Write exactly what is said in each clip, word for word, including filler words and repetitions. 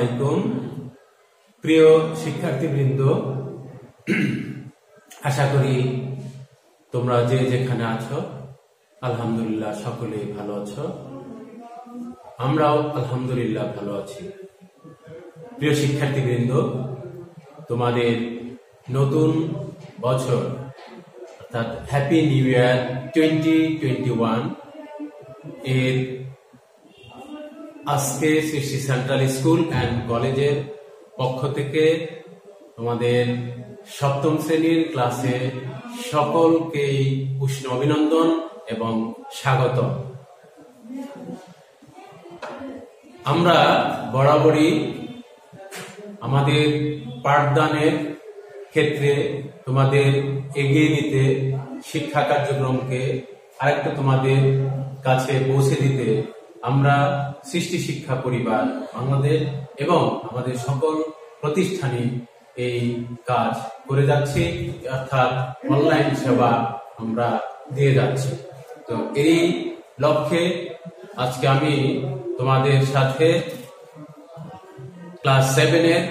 আলাইকুম প্রিয় শিক্ষার্থীবৃন্দ, আশা করি তোমরা যে যেখানে আছো আলহামদুলিল্লাহ সকলেই ভালো আছো। আমরাও আলহামদুলিল্লাহ ভালো আছি। প্রিয় শিক্ষার্থীবৃন্দ, তোমাদের নতুন বছর অর্থাৎ happy new year twenty twenty one এর আজকে সৃষ্টি সেন্ট্রাল স্কুল অ্যান্ড কলেজের পক্ষ থেকে তোমাদের সপ্তম শ্রেণীর ক্লাসে সকলকেই উষ্ণ অভিনন্দন এবং স্বাগত। আমরা বরাবরই আমাদের পাঠদানের ক্ষেত্রে তোমাদের এগিয়ে নিতে শিক্ষা কার্যক্রমকে আরেকটু তোমাদের কাছে পৌঁছে দিতে আমরা সৃষ্টি শিক্ষা পরিবার বাংলাদেশ এবং আমাদের সকল প্রতিষ্ঠানে এই কাজ করে যাচ্ছি, অর্থাৎ অনলাইন সেবা আমরা দিয়ে যাচ্ছি। তো এই লক্ষ্যে আজকে আমি তোমাদের সাথে ক্লাস সেভেনের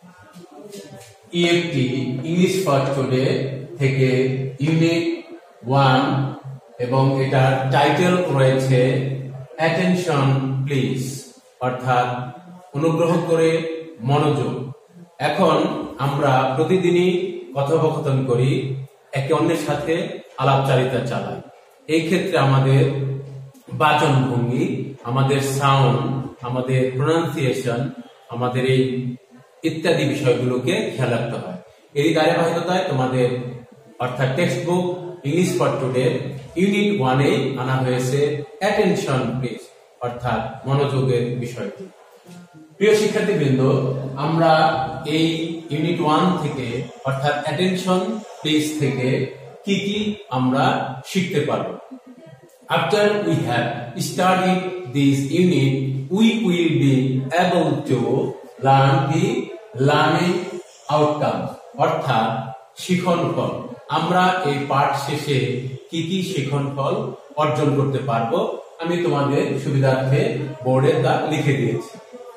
ইএফটি ইংলিশ ফার্স্ট টুডে থেকে ইউনিট ওয়ান এবং এটার টাইটেল রয়েছে অ্যাটেনশন প্লিজ, অর্থাৎ অনুগ্রহ করে মনোযোগ। এখন আমরা প্রতিদিনই কথোপকথন করি, একে অন্যের সাথে আলাপচারিতা চালাই। এই ক্ষেত্রে আমাদের বাচন ভঙ্গি, আমাদের সাউন্ড, আমাদের প্রোনাউন্সিয়েশন, আমাদের এই ইত্যাদি বিষয়গুলোকে খেয়াল রাখতে হয়। এই ধারাবাহিকতায় তোমাদের অর্থাৎ text book English for today unit ওয়ানে আনা হয়েছে অ্যাটেনশন প্লিজ, অর্থাৎ মনোযোগের বিষয়টি। প্রিয় শিক্ষার্থীবৃন্দ, আমরা এই ইউনিট ওয়ান থেকে অর্থাৎ অ্যাটেনশন প্লিজ থেকে কি কি আমরা শিখতে পারব। After we have studied this unit, we will be able to learn the learning outcomes, অর্থাৎ শিখন ফল। আমরা এই পাঠ শেষে কি কি শিখন ফল অর্জন করতে পারবো আমি তোমাদের সুবিধার্থে বোর্ডে তা লিখে দিয়েছি।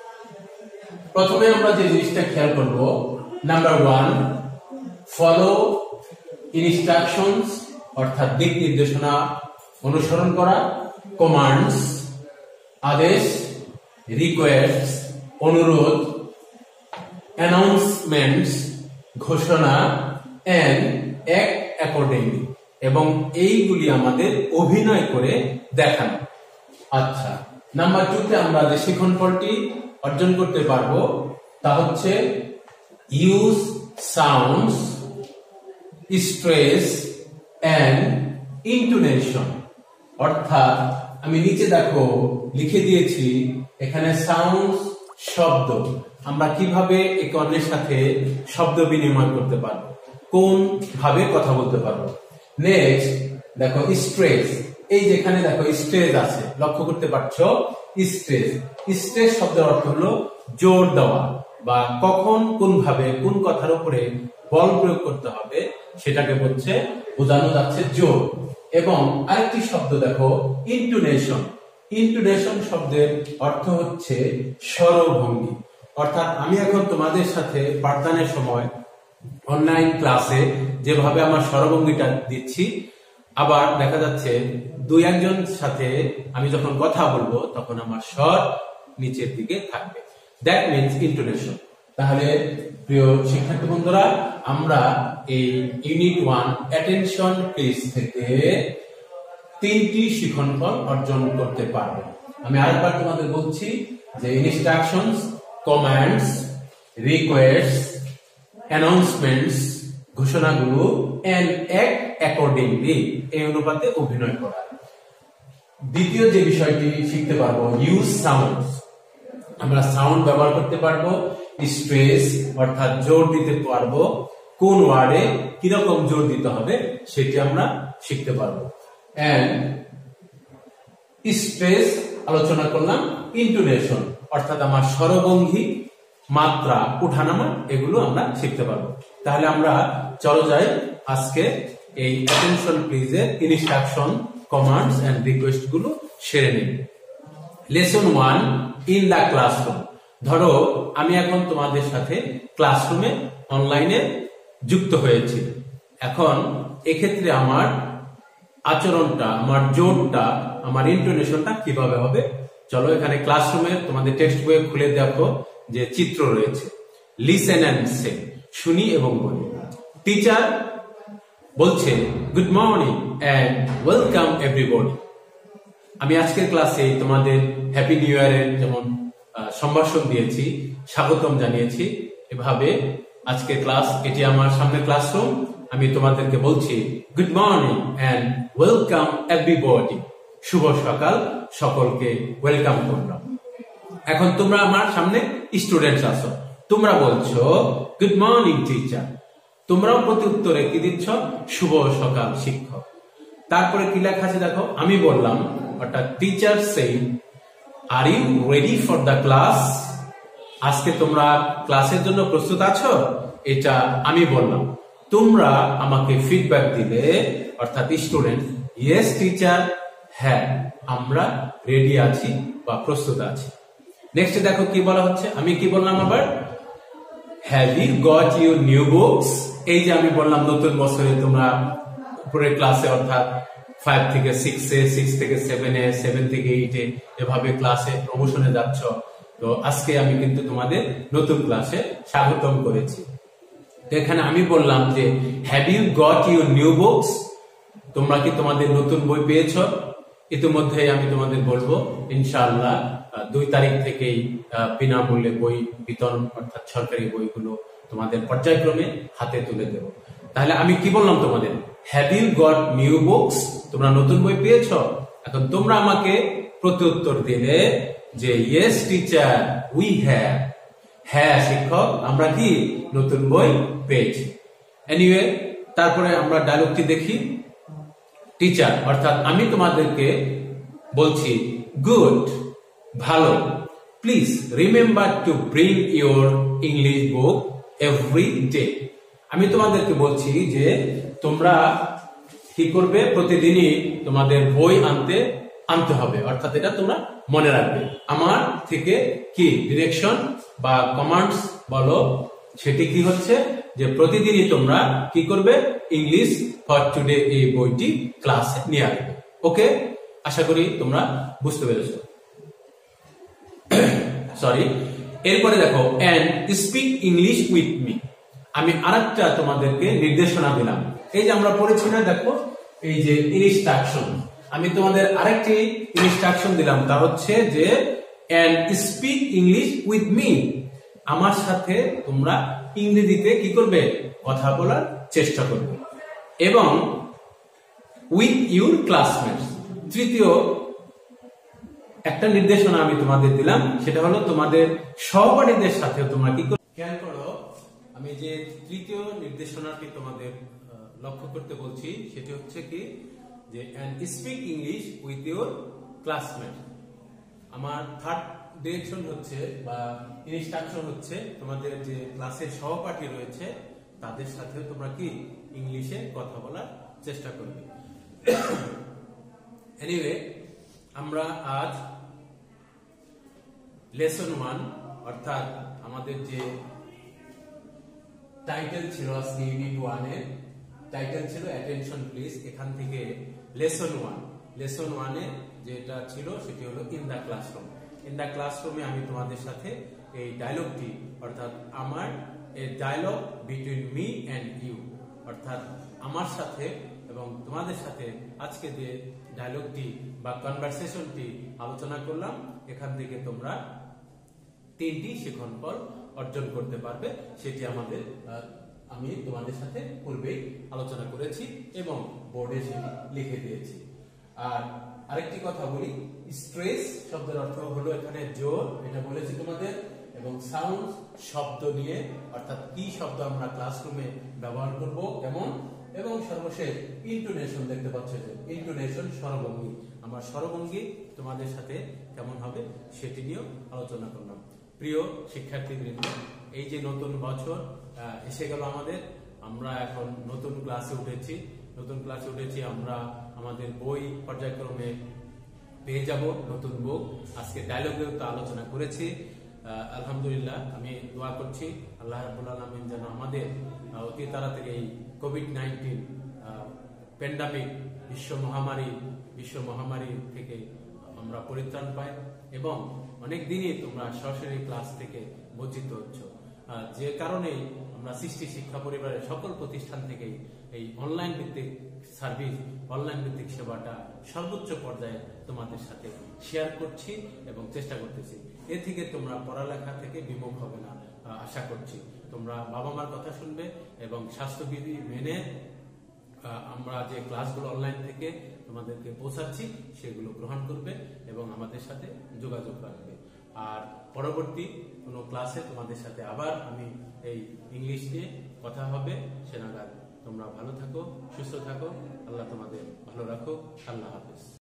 প্রথমে আমরা যে জিনিসটা খেয়াল করব, নাম্বার ওয়ান, ফলো ইনস্ট্রাকশনস, অর্থাৎ দিক নির্দেশনা অনুসরণ করা, কমান্ডস আদেশ, রিকোয়েস্ট অনুরোধ, অ্যানাউন্সমেন্টস ঘোষণা, এন্ড অ্যাক্ট অ্যাকর্ডিংলি, এবং এইগুলি আমাদের অভিনয় করে দেখানো। আচ্ছা, নাম্বার টু তে আমরা যে শিখন ফলটি অর্জন করতে পারবো তা হচ্ছে use sounds, stress and intonation, অর্থাৎ আমি নিচে দেখো লিখে দিয়েছি এখানে সাউন্ডস শব্দ, আমরা কিভাবে একে অন্যের সাথে শব্দ বিনিময় করতে পারবো, কোন ভাবে কথা বলতে পারবো। নেক্সট দেখো স্ট্রেস, এই যেখানে দেখো স্ট্রেস আছে, লক্ষ্য করতে পারছো স্ট্রেস। স্ট্রেস শব্দের অর্থ হলো জোর দেওয়া, বা কখন কোন ভাবে কোন কথার উপরে বল প্রয়োগ করতে হবে সেটাকে বলছে বোঝানো যাচ্ছে জোর। এবং আরেকটি শব্দ দেখো ইন্টোনেশন, ইন্টোনেশন শব্দের অর্থ হচ্ছে স্বরভঙ্গি, অর্থাৎ আমি এখন তোমাদের সাথে পাঠদানের সময় অনলাইন ক্লাসে যেভাবে আমার স্বরভঙ্গিটা দিচ্ছি, আবার দেখা যাচ্ছে দুই একজন সাথে আমি যখন কথা বলবো তখন আমার স্বর নিচের দিকে থাকবে, দ্যাট মিনস ইন্টোনেশন। তাহলে প্রিয় শিক্ষার্থী বন্ধুরা, আমরা এই ইউনিট ওয়ান অ্যাটেনশন প্লিজ থেকে তিনটি শিখনফল অর্জন করতে পারবো। আমি আরেকবার তোমাদের বলছি যে ইনস্ট্রাকশনস, কমান্ডস, রিকোয়েস্ট, অ্যানাউন্সমেন্টস ঘোষণাগুলো, এন্ড অ্যাক্ট অ্যাকর্ডিংলি এই অনুপাতে অভিনয় করা। দ্বিতীয় যে বিষয়টি শিখতে পারবো ইউজ সাউন্ডস, আমরা সাউন্ড ব্যবহার করতে পারবো। স্ট্রেস অর্থাৎ জোর দিতে পারবো, কোন ওয়ার্ডে কিরকম জোর দিতে হবে সেটি আমরা শিখতে পারবো। এন্ড স্ট্রেস আলোচনা করলাম, ইন্টোনেশন অর্থাৎ আমার স্বরভঙ্গি, মাত্রা, উঠানামা, এগুলো আমরা শিখতে পারবো। তাহলে আমরা চলো যাই আজকে এই অ্যাটেনশন প্লিজের ইনস্ট্রাকশন, কমান্ডস এন্ড রিকোয়েস্ট গুলো সেরে নিই। Lesson one in the classroom, ধরো আমি এখন তোমাদের সাথে ক্লাসরুমে অনলাইনে যুক্ত হয়েছি। এখন এক্ষেত্রে আমার আচরণটা, আমার জোরটা, আমার ইন্টোনেশনটা কিভাবে হবে, চলো এখানে ক্লাসরুমে তোমাদের টেক্সট বইয়ে খুলে দেখো যে চিত্র রয়েছে। লিসেন এন্ড সে, শুনি এবং বলি। টিচার বলছে good morning and welcome everybody. আমি আজকের ক্লাসে তোমাদের হ্যাপি নিউ ইয়ারের যেমন সম্ভাষণ দিয়েছি, স্বাগতম জানিয়েছি, এভাবে আজকে ক্লাস, এটি আমার সামনে ক্লাসরুম, আমি তোমাদেরকে বলছি good morning and welcome everybody, শুভ সকাল, সকলকে ওয়েলকাম করলাম। এখন তোমরা আমার সামনে স্টুডেন্টস আছো, তোমরা বলছো গুড মর্নিং টিচার, তোমরাও প্রতি উত্তরে কি দিচ্ছ, শুভ সকাল শিক্ষক। তারপরে কি লেখা আছে দেখো, আমি বললাম, অর্থাৎ teacher said are you ready for the class, আজকে তোমরা ক্লাসের জন্য প্রস্তুত আছো, এটা আমি বললাম। তোমরা আমাকে ফিডব্যাক দিলে, অর্থাৎ স্টুডেন্ট, ইয়েস টিচার, হ্যাঁ আমরা রেডি আছি বা প্রস্তুত আছি। নেক্সট দেখো কি বলা হচ্ছে, আমি কি বললাম আবার, have you got your new books, এই যে আমি বললাম নতুন বছরে তোমরা উপরের ক্লাসে, অর্থাৎ ফাইভ থেকে সিক্সে, সিক্স থেকে সেভেনে, সেভেন থেকে এইটে, এভাবে ক্লাসে প্রমোশনে যাচ্ছ, তো আজকে আমি কিন্তু তোমাদের নতুন ক্লাসে স্বাগতম করেছি। তো এখানে আমি বললাম যে have you got your new books, তোমরা কি তোমাদের নতুন বই পেয়েছ? ইতিমধ্যে আমি তোমাদের বলবো ইনশাআল্লাহ দুই তারিখ থেকেই বিনামূল্যে বই বিতরণ, অর্থাৎ সরকারি বইগুলো তোমাদের পর্যায়ক্রমে হাতে তুলে দেব। তাহলে আমি কি বললাম তোমাদের, have you got new books, তোমরা নতুন বই পেয়েছ? এখন তোমরা আমাকে প্রতি উত্তর দিলে যে ইয়েস টিচার উই হ্যাভ, হ্যাঁ শিক্ষক আমরা কি নতুন বই পেয়েছি। এনিওয়ে, তারপরে আমরা ডায়লগটি দেখি। টিচার অর্থাৎ আমি তোমাদেরকে বলছি গুড, ভালো, please remember to bring your English book every day. আমি তোমাদেরকে বলছি যে তোমরা কি করবে, প্রতিদিনই তোমাদের বই আনতে আনতে হবে, অর্থাৎ এটা তোমরা মনে রাখবে। আমার থেকে কি ডিরেকশন বা কমান্ডস বলো, সেটি কি হচ্ছে যে প্রতিদিনই তোমরা কি করবে, ইংলিশ ফর টুডে এই বইটি ক্লাসে নিয়ে আসবে। ওকে, আশা করি তোমরা বুঝতে পেরেছো। সরি, এরপরে দেখো and speak English with me, আমি আরেকটা তোমাদেরকে নির্দেশনা দিলাম। এই যে আমরা পড়েছি না, দেখো এই যে ইনস্ট্রাকশন, আমি তোমাদের আরেকটি ইনস্ট্রাকশন দিলাম, তা হচ্ছে যে and speak English with me, আমার সাথে তোমরা ইংরেজিতে কি করবে, কথা বলার চেষ্টা করবে, এবং উইথ ইউর ক্লাসমেটস। তৃতীয় একটা নির্দেশনা আমি তোমাদের দিলাম, সেটা হলো তোমাদের সহপাঠীদের সাথে তোমরা কি করবে, খেয়াল করো আমি যে তৃতীয় নির্দেশনাটি তোমাদের লক্ষ্য করতে বলছি, সেটি হচ্ছে কি যে and speak English with your classmate. আমার থার্ড ডিরেকশন হচ্ছে বা ইনস্ট্রাকশন হচ্ছে তোমাদের যে ক্লাসের সহপাঠী রয়েছে তাদের সাথে তোমরা কি ইংলিশে কথা বলার চেষ্টা করবে। এনিওয়ে, আমরা আজ লেসন ওয়ান, অর্থাৎ আমাদের যে টাইটেল ছিল আজকে ইউনিট ওয়ান এর টাইটেল ছিল অ্যাটেনশন প্লিজ, এখান থেকে লেসন ওয়ান, লেসন ওয়ানে যেটা ছিল সেটি হলো in the classroom. In the ক্লাসরুমে আমি তোমাদের সাথে এই ডায়লগটি, অর্থাৎ আমার a dialogue between me and you, অর্থাৎ আমার সাথে এবং তোমাদের সাথে আজকে যে ডায়লগটি বা কনভারসেশনটি আলোচনা করলাম, এখান থেকে তোমরা তিনটি শিক্ষণফল অর্জন করতে পারবে। সেটি আমাদের আমি তোমাদের সাথে পূর্বেই আলোচনা করেছি এবং বোর্ডে সেটি লিখে দিয়েছি। আর আরেকটি কথা বলি, স্ট্রেস শব্দের অর্থ হলো এখানে জোর, এটা বলেছি তোমাদের, এবং সাউন্ড শব্দ নিয়ে, অর্থাৎ কি শব্দ আমরা ক্লাসরুমে ব্যবহার করব কেমন, এবং সর্বশেষ ইন্টোনেশন, দেখতে পাচ্ছ যে ইন্টোনেশন, স্বরভঙ্গি, আমার স্বরভঙ্গি তোমাদের সাথে কেমন হবে সেটি নিয়েও আলোচনা করলাম। প্রিয় শিক্ষার্থীবৃন্দ, এই যে নতুন বছর এসে গেল আমাদের, আমরা এখন নতুন ক্লাসে উঠেছি, নতুন ক্লাসে উঠেছি আমরা আমাদের বই পর্যায়ক্রমে পেয়ে যাব নতুন বুক। আজকে ডায়লগেও তো আলোচনা করেছি, আলহামদুলিল্লাহ আমি দোয়া করছি আল্লাহ রাব্বুল আলামিন যেন আমাদের অতি তাড়াতাড়ি এই কোভিড নাইন্টিন প্যান্ডামিক বিশ্ব মহামারী বিশ্ব মহামারী থেকে আমরা পরিত্রাণ পাই এবং অনেক দিনই তোমরা সরাসরি ক্লাস থেকে বঞ্চিত হচ্ছ, যে কারণে আমরা সৃষ্টি শিক্ষা পরিবারের সকল প্রতিষ্ঠান থেকে এই অনলাইন ভিত্তিক সার্ভিস অনলাইন ভিত্তিক সেবাটা সর্বোচ্চ পর্যায়ে তোমাদের সাথে শেয়ার করছি এবং চেষ্টা করতেছি। এ থেকে তোমরা পড়ালেখা থেকে বিমুখ হবে না আশা করছি। তোমরা বাবা মার কথা শুনবে এবং স্বাস্থ্যবিধি মেনে আমরা যে ক্লাসগুলো অনলাইন থেকে তোমাদেরকে পৌঁছাচ্ছি সেগুলো গ্রহণ করবে এবং আমাদের সাথে যোগাযোগ রাখবে। আর পরবর্তী কোনো ক্লাসে তোমাদের সাথে আবার আমি এই ইংলিশ নিয়ে কথা হবে। সে নাগাদ তোমরা ভালো থাকো, সুস্থ থাকো, আল্লাহ তোমাদের ভালো রাখো। আল্লাহ হাফেজ।